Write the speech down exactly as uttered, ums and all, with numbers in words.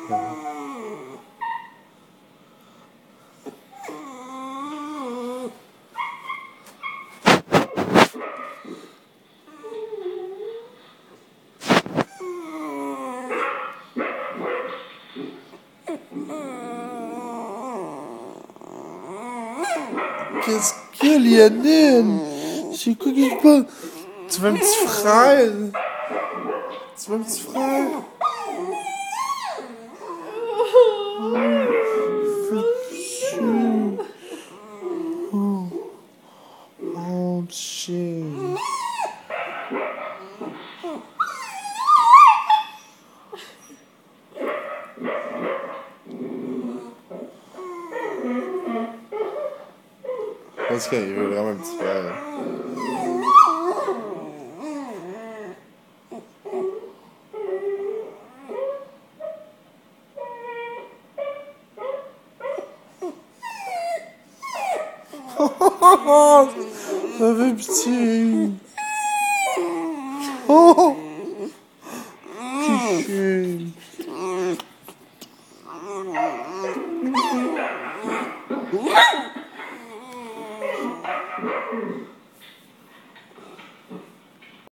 Qu'est-ce qu'il y a, Lionel? C'est quoi qui se passe? Tu veux un petit frère? Tu veux un petit frère? Oh, oh, oh, shit. Parce qu'il veut vraiment un petit frère. Ça fait pitié. Oh!